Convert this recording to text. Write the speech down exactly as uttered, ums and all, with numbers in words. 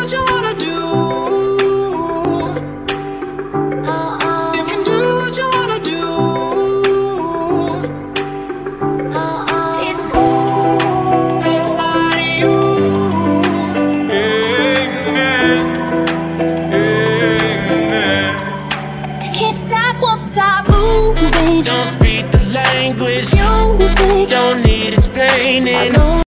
what you wanna do. You can do what you wanna do. It's Inside of you. Amen. Amen. can't stop, won't stop moving. Don't speak the language. Music, Don't need explaining. I know